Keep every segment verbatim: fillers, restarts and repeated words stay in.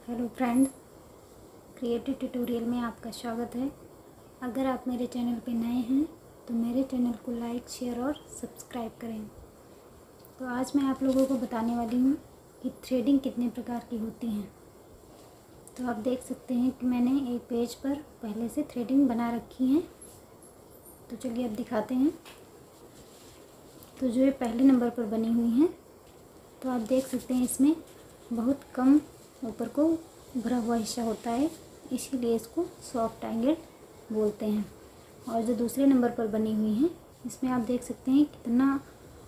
Hello friend, creative tutorial में आपका स्वागत है। अगर आप मेरे चैनल पे नए हैं तो मेरे चैनल को लाइक, शेयर और सब्सक्राइब करें। तो आज मैं आप लोगों को बताने वाली हूँ कि थ्रेडिंग कितने प्रकार की होती हैं। तो आप देख सकते हैं कि मैंने एक पेज पर पहले से थ्रेडिंग बना रखी है। तो चलिए अब दिखाते हैं। तो जो ये पहले नंबर पर बनी हुई हैं, तो आप देख सकते हैं इसमें बहुत कम ऊपर को भरा हुआ हिस्सा होता है, इसीलिए इसको सॉफ्ट एंगल बोलते हैं। और जो दूसरे नंबर पर बनी हुई हैं, इसमें आप देख सकते हैं कितना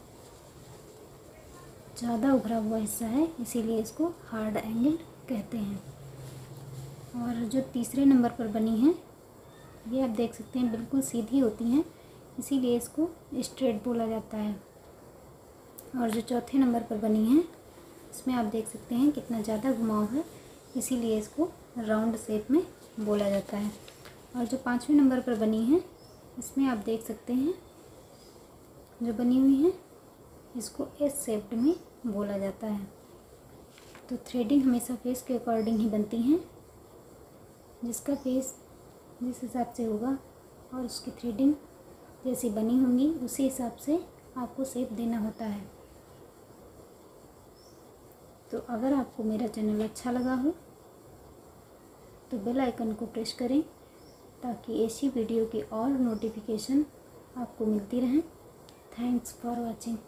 ज़्यादा उभरा हुआ हिस्सा है, इसीलिए इसको हार्ड एंगल कहते हैं। और जो तीसरे नंबर पर बनी हैं, ये आप देख सकते हैं बिल्कुल सीधी होती हैं, इसीलिए इसको स्ट्रेट बोला जाता है। और जो चौथे नंबर पर बनी हैं, इसमें आप देख सकते हैं कितना ज़्यादा घुमाव है, इसीलिए इसको राउंड शेप में बोला जाता है। और जो पाँचवें नंबर पर बनी है, इसमें आप देख सकते हैं जो बनी हुई है, इसको एस शेप्ड में बोला जाता है। तो थ्रेडिंग हमेशा फेस के अकॉर्डिंग ही बनती हैं, जिसका फेस जिस हिसाब से होगा और उसकी थ्रेडिंग जैसी बनी होंगी उसी हिसाब से आपको शेप देना होता है। तो अगर आपको मेरा चैनल अच्छा लगा हो तो बेल आइकन को प्रेस करें, ताकि ऐसी वीडियो की और नोटिफिकेशन आपको मिलती रहें। Thanks for watching.